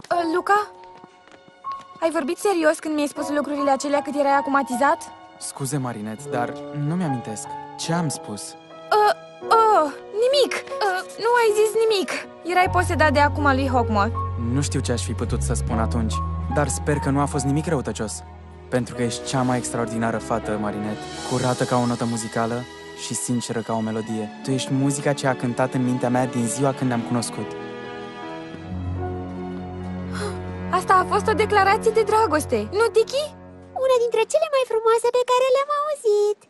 Luca? Ai vorbit serios când mi-ai spus lucrurile acelea cât erai acumatizat? Scuze, Marinette, dar nu mi-amintesc. Ce am spus? Nimic! Nu ai zis nimic! Erai posedat de acuma lui Hawkmoth. Nu știu ce aș fi putut să spun atunci, dar sper că nu a fost nimic răutăcios. Pentru că ești cea mai extraordinară fată, Marinette, curată ca o notă muzicală și sinceră ca o melodie. Tu ești muzica ce a cântat în mintea mea din ziua când ne-am cunoscut. Asta a fost o declarație de dragoste, nu, Tiki? Una dintre cele mai frumoase pe care le-am auzit.